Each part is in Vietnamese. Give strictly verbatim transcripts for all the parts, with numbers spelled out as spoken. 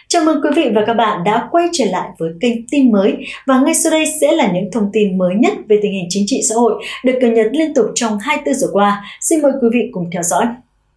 Chào mừng quý vị và các bạn đã quay trở lại với kênh tin mới, và ngay sau đây sẽ là những thông tin mới nhất về tình hình chính trị xã hội được cập nhật liên tục trong hai mươi tư giờ qua. Xin mời quý vị cùng theo dõi.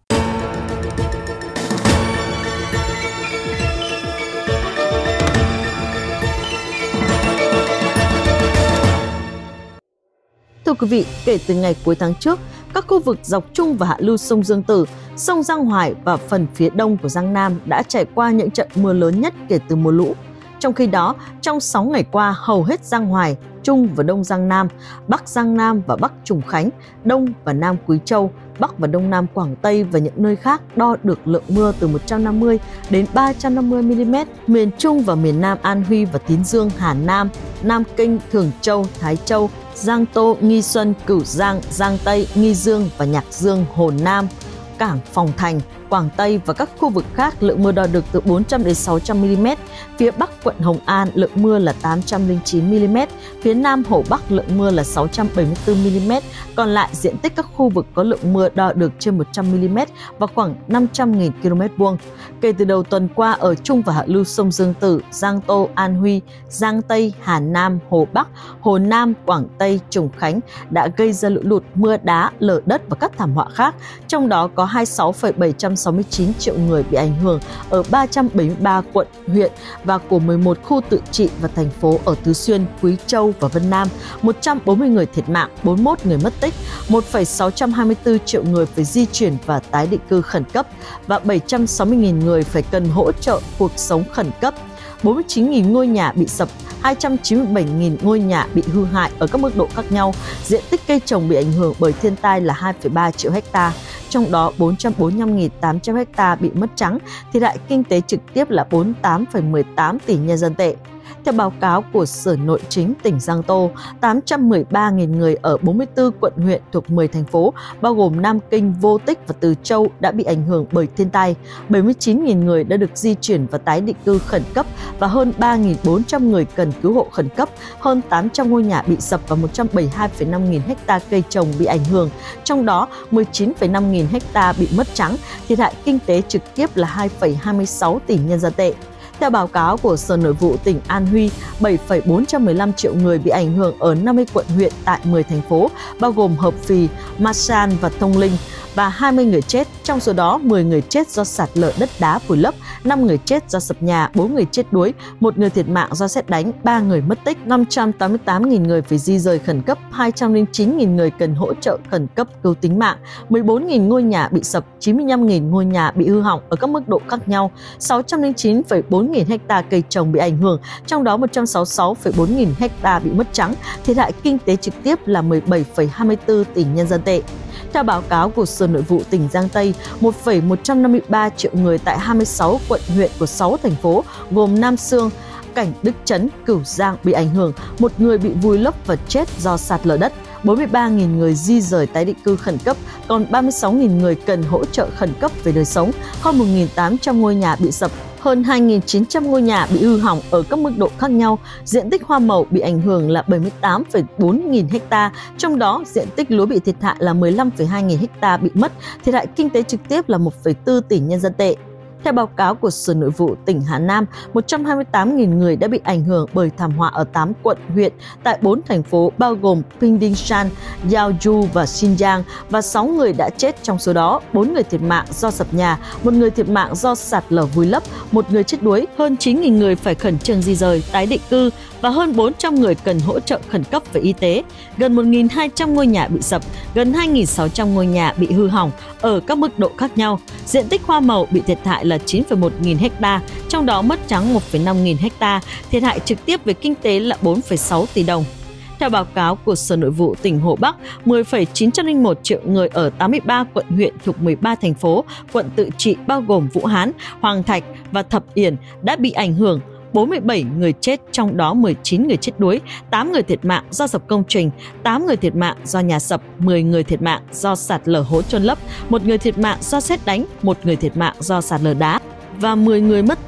Thưa quý vị, kể từ ngày cuối tháng trước, các khu vực dọc trung và hạ lưu sông Dương Tử, sông Giang Hoài và phần phía đông của Giang Nam đã trải qua những trận mưa lớn nhất kể từ mùa lũ. Trong khi đó, trong sáu ngày qua, hầu hết Giang Hoài, Trung và Đông Giang Nam, Bắc Giang Nam và Bắc Trùng Khánh, Đông và Nam Quý Châu, Bắc và Đông Nam Quảng Tây và những nơi khác đo được lượng mưa từ một trăm năm mươi đến ba trăm năm mươi mi-li-mét. Miền Trung và miền Nam An Huy và Tín Dương, Hà Nam, Nam Kinh, Thường Châu, Thái Châu, Giang Tô, Nghi Xuân, Cửu Giang, Giang Tây, Nghi Dương và Nhạc Dương, Hồ Nam, Cảng Phòng Thành, Quảng Tây và các khu vực khác lượng mưa đo được từ bốn trăm đến sáu trăm mi-li-mét. Phía Bắc quận Hồng An lượng mưa là tám trăm lẻ chín mi-li-mét, phía Nam Hồ Bắc lượng mưa là sáu trăm bảy mươi tư mi-li-mét. Còn lại diện tích các khu vực có lượng mưa đo được trên một trăm mi-li-mét và khoảng năm trăm nghìn ki lô mét vuông. Kể từ đầu tuần qua ở Trung và hạ lưu sông Dương Tử, Giang Tô, An Huy, Giang Tây, Hà Nam, Hồ Bắc, Hồ Nam, Quảng Tây, Trùng Khánh đã gây ra lũ lụt, mưa đá, lở đất và các thảm họa khác. Trong đó có hai mươi sáu phẩy bảy trăm sáu mươi chín triệu người bị ảnh hưởng ở ba trăm bảy mươi ba quận, huyện và của mười một khu tự trị và thành phố ở Tứ Xuyên, Quý Châu và Vân Nam, một trăm bốn mươi người thiệt mạng, bốn mươi mốt người mất tích, một phẩy sáu trăm hai mươi tư triệu người phải di chuyển và tái định cư khẩn cấp và bảy trăm sáu mươi nghìn người phải cần hỗ trợ cuộc sống khẩn cấp. bốn mươi chín nghìn ngôi nhà bị sập, hai trăm chín mươi bảy nghìn ngôi nhà bị hư hại ở các mức độ khác nhau. Diện tích cây trồng bị ảnh hưởng bởi thiên tai là hai phẩy ba triệu ha, trong đó bốn trăm bốn mươi lăm nghìn tám trăm ha bị mất trắng, thiệt hại kinh tế trực tiếp là bốn mươi tám phẩy mười tám tỷ nhân dân tệ. Theo báo cáo của Sở Nội chính tỉnh Giang Tô, tám trăm mười ba nghìn người ở bốn mươi tư quận huyện thuộc mười thành phố, bao gồm Nam Kinh, Vô Tích và Từ Châu đã bị ảnh hưởng bởi thiên tai. bảy mươi chín nghìn người đã được di chuyển và tái định cư khẩn cấp và hơn ba nghìn bốn trăm người cần cứu hộ khẩn cấp. Hơn tám trăm ngôi nhà bị sập và một trăm bảy mươi hai phẩy năm nghìn ha cây trồng bị ảnh hưởng, trong đó mười chín phẩy năm nghìn ha bị mất trắng, thiệt hại kinh tế trực tiếp là hai phẩy hai mươi sáu tỷ nhân dân tệ. Theo báo cáo của Sở Nội vụ tỉnh An Huy, bảy phẩy bốn trăm mười lăm triệu người bị ảnh hưởng ở năm mươi quận huyện tại mười thành phố, bao gồm Hợp Phì, Ma San và Thông Linh, và hai mươi người chết, trong số đó mười người chết do sạt lở đất đá vùi lấp, năm người chết do sập nhà, bốn người chết đuối, một người thiệt mạng do sét đánh, ba người mất tích, năm trăm tám mươi tám nghìn người phải di rời khẩn cấp, hai trăm lẻ chín nghìn người cần hỗ trợ khẩn cấp cứu tính mạng, mười bốn nghìn ngôi nhà bị sập, chín mươi lăm nghìn ngôi nhà bị hư hỏng ở các mức độ khác nhau, sáu trăm lẻ chín phẩy bốn nghìn ha cây trồng bị ảnh hưởng, trong đó một trăm sáu mươi sáu phẩy bốn nghìn ha bị mất trắng, thiệt hại kinh tế trực tiếp là mười bảy phẩy hai mươi tư tỷ nhân dân tệ. Theo báo cáo của Sở Nội vụ tỉnh Giang Tây, một phẩy một trăm năm mươi ba triệu người tại hai mươi sáu quận huyện của sáu thành phố gồm Nam Xương, Cảnh Đức Trấn, Cửu Giang bị ảnh hưởng, một người bị vùi lấp và chết do sạt lở đất, bốn mươi ba nghìn người di rời tái định cư khẩn cấp, còn ba mươi sáu nghìn người cần hỗ trợ khẩn cấp về đời sống, hơn một nghìn tám trăm ngôi nhà bị sập, hơn hai nghìn chín trăm ngôi nhà bị hư hỏng ở các mức độ khác nhau. Diện tích hoa màu bị ảnh hưởng là bảy mươi tám phẩy bốn nghìn ha, trong đó diện tích lúa bị thiệt hại là mười lăm phẩy hai nghìn ha bị mất, thiệt hại kinh tế trực tiếp là một phẩy bốn tỷ nhân dân tệ. Theo báo cáo của Sở Nội vụ tỉnh Hà Nam, một trăm hai mươi tám nghìn người đã bị ảnh hưởng bởi thảm họa ở tám quận, huyện tại bốn thành phố bao gồm Pingdingshan, Yaoju và Xinjiang, và sáu người đã chết, trong số đó bốn người thiệt mạng do sập nhà, một người thiệt mạng do sạt lở vùi lấp, một người chết đuối, hơn chín nghìn người phải khẩn trương di rời, tái định cư và hơn bốn trăm người cần hỗ trợ khẩn cấp về y tế. Gần một nghìn hai trăm ngôi nhà bị sập, gần hai nghìn sáu trăm ngôi nhà bị hư hỏng ở các mức độ khác nhau. Diện tích hoa màu bị thiệt hại là chín phẩy một nghìn ha, trong đó mất trắng một phẩy năm nghìn ha, thiệt hại trực tiếp về kinh tế là bốn phẩy sáu tỷ đồng. Theo báo cáo của Sở Nội vụ tỉnh Hồ Bắc, mười phẩy chín trăm lẻ một triệu người ở tám mươi ba quận huyện thuộc mười ba thành phố, quận tự trị bao gồm Vũ Hán, Hoàng Thạch và Thập Yển đã bị ảnh hưởng, bốn mươi bảy người chết, trong đó mười chín người chết đuối, tám người thiệt mạng do sập công trình, tám người thiệt mạng do nhà sập, mười người thiệt mạng do sạt lở hố chôn lấp, một người thiệt mạng do sét đánh, một người thiệt mạng do sạt lở đá và mười người mất tích.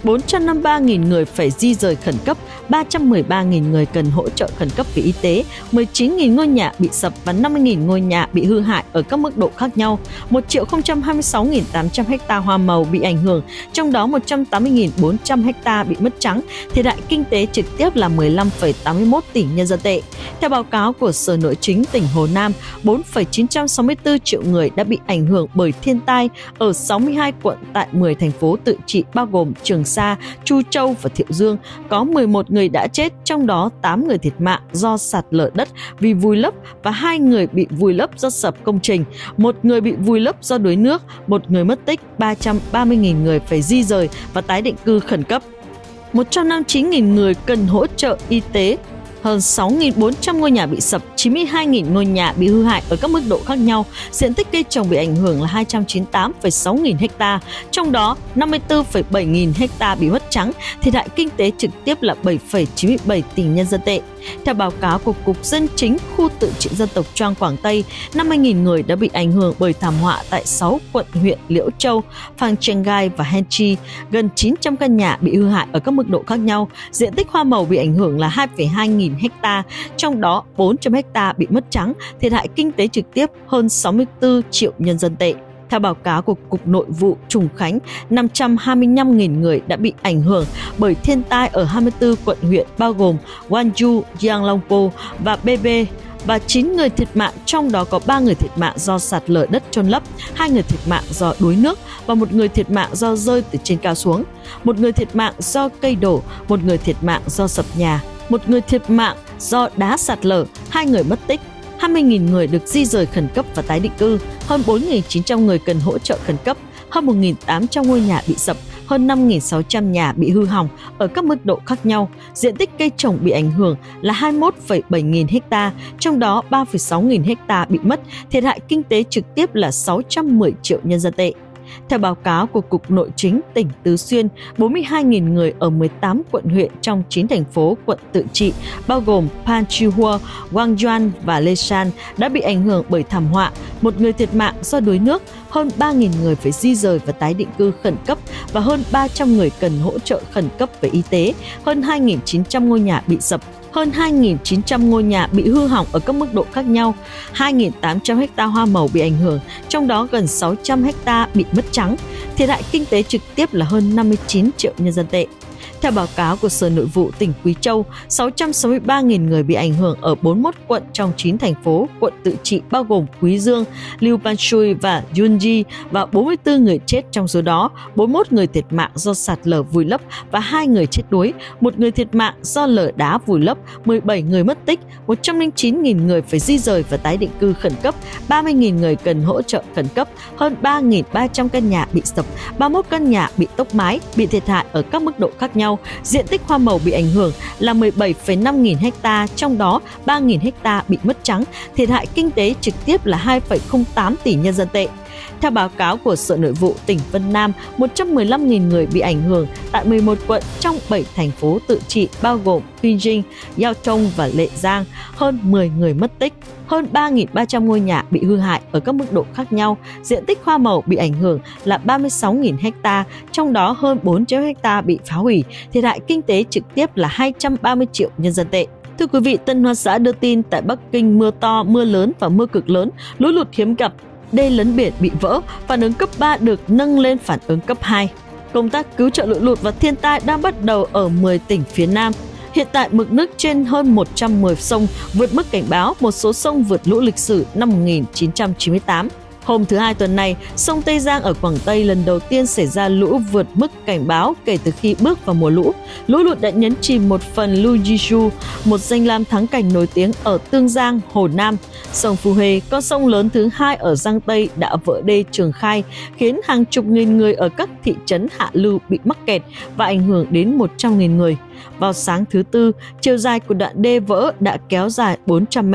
bốn trăm năm mươi ba nghìn người phải di rời khẩn cấp, ba trăm mười ba nghìn người cần hỗ trợ khẩn cấp về y tế, mười chín nghìn ngôi nhà bị sập và năm mươi nghìn ngôi nhà bị hư hại ở các mức độ khác nhau, một triệu không trăm hai mươi sáu nghìn tám trăm ha hoa màu bị ảnh hưởng, trong đó một trăm tám mươi nghìn bốn trăm ha bị mất trắng, thiệt hại kinh tế trực tiếp là mười lăm phẩy tám mươi mốt tỷ nhân dân tệ. Theo báo cáo của Sở Nội chính tỉnh Hồ Nam, bốn phẩy chín trăm sáu mươi tư triệu người đã bị ảnh hưởng bởi thiên tai ở sáu mươi hai quận tại mười thành phố tự trị bao gồm Trường Sa, Chu Châu và Thiệu Dương. Có mười một người đã chết, trong đó tám người thiệt mạng do sạt lở đất vì vùi lấp và hai người bị vùi lấp do sập công trình, một người bị vùi lấp do đuối nước, một người mất tích, ba trăm ba mươi nghìn người phải di rời và tái định cư khẩn cấp. một trăm năm mươi chín nghìn người cần hỗ trợ y tế, hơn sáu nghìn bốn trăm ngôi nhà bị sập, chín mươi hai nghìn ngôi nhà bị hư hại ở các mức độ khác nhau. Diện tích cây trồng bị ảnh hưởng là hai trăm chín mươi tám phẩy sáu nghìn ha, trong đó năm mươi tư phẩy bảy nghìn ha bị mất trắng, thiệt hại kinh tế trực tiếp là bảy phẩy chín mươi bảy tỷ nhân dân tệ. Theo báo cáo của Cục Dân chính khu tự trị dân tộc Choang Quảng Tây, năm mươi nghìn người đã bị ảnh hưởng bởi thảm họa tại sáu quận huyện Liễu Châu, Phang Cheng Gai và Hen Chi. Gần chín trăm căn nhà bị hư hại ở các mức độ khác nhau. Diện tích hoa màu bị ảnh hưởng là hai phẩy hai nghìn ha, trong đó bốn trăm ha bị mất trắng, thiệt hại kinh tế trực tiếp hơn sáu mươi tư triệu nhân dân tệ. Theo báo cáo của Cục Nội vụ Trùng Khánh, năm trăm hai mươi lăm nghìn người đã bị ảnh hưởng bởi thiên tai ở hai mươi tư quận huyện bao gồm Gwangju, Gyeonglongpo và bê bê và chín người thiệt mạng, trong đó có ba người thiệt mạng do sạt lở đất chôn lấp, hai người thiệt mạng do đuối nước và một người thiệt mạng do rơi từ trên cao xuống, một người thiệt mạng do cây đổ, một người thiệt mạng do sập nhà, một người thiệt mạng do đá sạt lở, hai người mất tích. hai mươi nghìn người được di rời khẩn cấp và tái định cư, hơn bốn nghìn chín trăm người cần hỗ trợ khẩn cấp, hơn một nghìn tám trăm ngôi nhà bị sập, hơn năm nghìn sáu trăm nhà bị hư hỏng ở các mức độ khác nhau. Diện tích cây trồng bị ảnh hưởng là hai mươi mốt phẩy bảy nghìn ha, trong đó ba phẩy sáu nghìn ha bị mất, thiệt hại kinh tế trực tiếp là sáu trăm mười triệu nhân dân tệ. Theo báo cáo của Cục Nội chính tỉnh Tứ Xuyên, bốn mươi hai nghìn người ở mười tám quận huyện trong chín thành phố quận tự trị bao gồm Panchihua, Gwangjuan và Leshan đã bị ảnh hưởng bởi thảm họa, một người thiệt mạng do đuối nước, hơn ba nghìn người phải di rời và tái định cư khẩn cấp và hơn ba trăm người cần hỗ trợ khẩn cấp về y tế, hơn hai nghìn chín trăm ngôi nhà bị sập, hơn hai nghìn chín trăm ngôi nhà bị hư hỏng ở các mức độ khác nhau, hai nghìn tám trăm ha hoa màu bị ảnh hưởng, trong đó gần sáu trăm ha bị mất trắng, thiệt hại kinh tế trực tiếp là hơn năm mươi chín triệu nhân dân tệ. Theo báo cáo của Sở Nội vụ tỉnh Quý Châu, sáu trăm sáu mươi ba nghìn người bị ảnh hưởng ở bốn mươi mốt quận trong chín thành phố quận tự trị bao gồm Quý Dương, Liu Panshui và Yunji và bốn mươi tư người chết, trong số đó bốn mươi mốt người thiệt mạng do sạt lở vùi lấp và hai người chết đuối, một người thiệt mạng do lở đá vùi lấp, mười bảy người mất tích, một trăm lẻ chín nghìn người phải di rời và tái định cư khẩn cấp, ba mươi nghìn người cần hỗ trợ khẩn cấp, hơn ba nghìn ba trăm căn nhà bị sập, ba mươi mốt căn nhà bị tốc mái, bị thiệt hại ở các mức độ khác nhau. Diện tích hoa màu bị ảnh hưởng là mười bảy phẩy năm nghìn ha, trong đó ba nghìn ha bị mất trắng, thiệt hại kinh tế trực tiếp là hai phẩy không tám tỷ nhân dân tệ. Theo báo cáo của Sở Nội vụ tỉnh Vân Nam, một trăm mười lăm nghìn người bị ảnh hưởng tại mười một quận trong bảy thành phố tự trị bao gồm Beijing, Yaotong và Lệ Giang, hơn mười người mất tích, hơn ba nghìn ba trăm ngôi nhà bị hư hại ở các mức độ khác nhau. Diện tích hoa màu bị ảnh hưởng là ba mươi sáu nghìn ha, trong đó hơn bốn trăm ha bị phá hủy, thiệt hại kinh tế trực tiếp là hai trăm ba mươi triệu nhân dân tệ. Thưa quý vị, Tân Hoa Xã đưa tin tại Bắc Kinh mưa to, mưa lớn và mưa cực lớn, lũ lụt hiếm gặp, đê lấn biển bị vỡ, phản ứng cấp ba được nâng lên phản ứng cấp hai. Công tác cứu trợ lũ lụt và thiên tai đang bắt đầu ở mười tỉnh phía Nam. Hiện tại mực nước trên hơn một trăm mười sông vượt mức cảnh báo, một số sông vượt lũ lịch sử năm một nghìn chín trăm chín mươi tám. Hôm thứ Hai tuần này, sông Tây Giang ở Quảng Tây lần đầu tiên xảy ra lũ vượt mức cảnh báo kể từ khi bước vào mùa lũ. Lũ lụt đã nhấn chìm một phần Lu Yizhu, một danh lam thắng cảnh nổi tiếng ở Tương Giang, Hồ Nam. Sông Phu Hê, con sông lớn thứ hai ở Giang Tây, đã vỡ đê Trường Khai, khiến hàng chục nghìn người ở các thị trấn hạ lưu bị mắc kẹt và ảnh hưởng đến một trăm nghìn người. Vào sáng thứ Tư, chiều dài của đoạn đê vỡ đã kéo dài bốn trăm mét.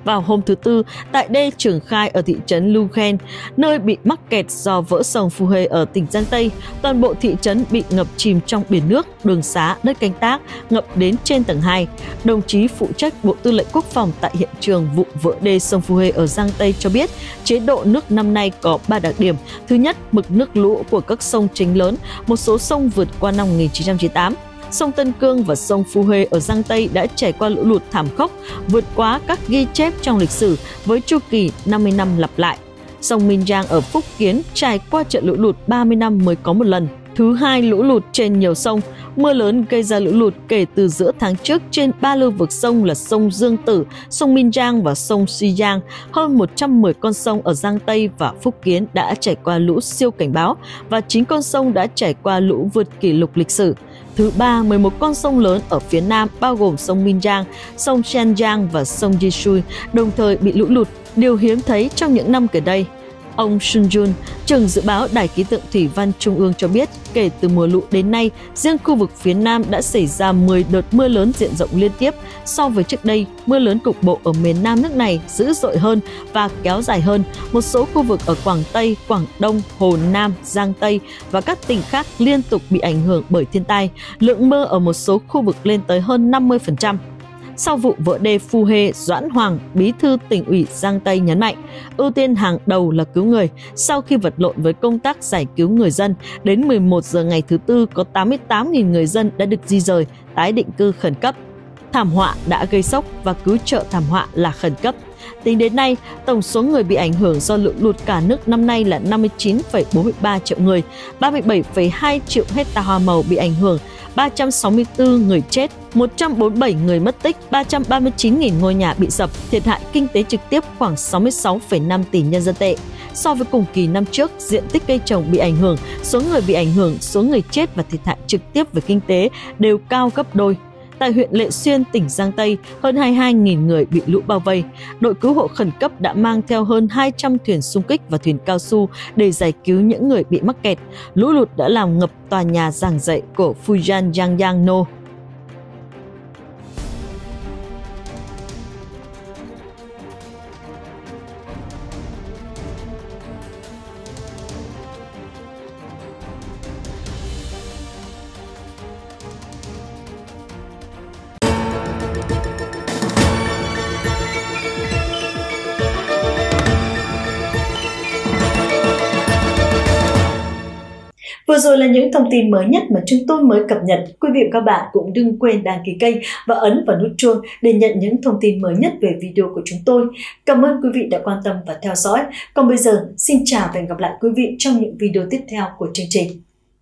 Vào hôm thứ Tư, tại đê Trường Khai ở thị trấn Lugen, nơi bị mắc kẹt do vỡ sông Phu Hê ở tỉnh Giang Tây, toàn bộ thị trấn bị ngập chìm trong biển nước, đường xá, đất canh tác ngập đến trên tầng hai. Đồng chí phụ trách Bộ Tư lệnh Quốc phòng tại hiện trường vụ vỡ đê sông Phu Hê ở Giang Tây cho biết, chế độ nước năm nay có ba đặc điểm. Thứ nhất, mực nước lũ của các sông chính lớn, một số sông vượt qua năm một nghìn chín trăm chín mươi tám. Sông Tân Cương và sông Phu Hê ở Giang Tây đã trải qua lũ lụt thảm khốc, vượt quá các ghi chép trong lịch sử với chu kỳ năm mươi năm lặp lại. Sông Minh Giang ở Phúc Kiến trải qua trận lũ lụt ba mươi năm mới có một lần. Thứ hai, lũ lụt trên nhiều sông. Mưa lớn gây ra lũ lụt kể từ giữa tháng trước trên ba lưu vực sông là sông Dương Tử, sông Minh Giang và sông Suy Giang. Hơn một trăm mười con sông ở Giang Tây và Phúc Kiến đã trải qua lũ siêu cảnh báo và chín con sông đã trải qua lũ vượt kỷ lục lịch sử. Thứ ba, mười một con sông lớn ở phía Nam bao gồm sông Minh Giang, sông Xianjiang và sông Yishui đồng thời bị lũ lụt, điều hiếm thấy trong những năm gần đây. Ông Sun Jun, trưởng dự báo Đài khí tượng thủy văn Trung ương cho biết, kể từ mùa lũ đến nay, riêng khu vực phía Nam đã xảy ra mười đợt mưa lớn diện rộng liên tiếp. So với trước đây, mưa lớn cục bộ ở miền Nam nước này dữ dội hơn và kéo dài hơn. Một số khu vực ở Quảng Tây, Quảng Đông, Hồ Nam, Giang Tây và các tỉnh khác liên tục bị ảnh hưởng bởi thiên tai. Lượng mưa ở một số khu vực lên tới hơn năm mươi phần trăm. Sau vụ vỡ đê Phu Hê, Doãn Hoàng, Bí thư Tỉnh ủy Giang Tây nhấn mạnh, ưu tiên hàng đầu là cứu người. Sau khi vật lộn với công tác giải cứu người dân, đến mười một giờ ngày thứ Tư có tám mươi tám nghìn người dân đã được di rời, tái định cư khẩn cấp. Thảm họa đã gây sốc và cứu trợ thảm họa là khẩn cấp. Tính đến nay, tổng số người bị ảnh hưởng do lũ lụt cả nước năm nay là năm mươi chín phẩy bốn mươi ba triệu người, ba mươi bảy phẩy hai triệu hecta hoa màu bị ảnh hưởng, ba trăm sáu mươi tư người chết, một trăm bốn mươi bảy người mất tích, ba trăm ba mươi chín nghìn ngôi nhà bị sập, thiệt hại kinh tế trực tiếp khoảng sáu mươi sáu phẩy năm tỷ nhân dân tệ. So với cùng kỳ năm trước, diện tích cây trồng bị ảnh hưởng, số người bị ảnh hưởng, số người chết và thiệt hại trực tiếp về kinh tế đều cao gấp đôi. Tại huyện Lệ Xuyên, tỉnh Giang Tây, hơn hai mươi hai nghìn người bị lũ bao vây. Đội cứu hộ khẩn cấp đã mang theo hơn hai trăm thuyền xung kích và thuyền cao su để giải cứu những người bị mắc kẹt. Lũ lụt đã làm ngập tòa nhà giảng dạy của Fujian Yangyang No. Vừa rồi là những thông tin mới nhất mà chúng tôi mới cập nhật. Quý vị và các bạn cũng đừng quên đăng ký kênh và ấn vào nút chuông để nhận những thông tin mới nhất về video của chúng tôi. Cảm ơn quý vị đã quan tâm và theo dõi. Còn bây giờ, xin chào và hẹn gặp lại quý vị trong những video tiếp theo của chương trình.